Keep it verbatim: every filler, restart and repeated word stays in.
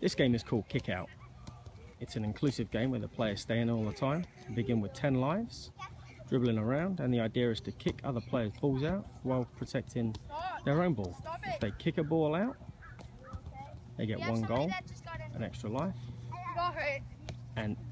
This game is called Kick Out. It's an inclusive game where the players stay in all the time, begin with ten lives, dribbling around, and the idea is to kick other players' balls out while protecting their own ball. If they kick a ball out, they get one goal, an extra life, and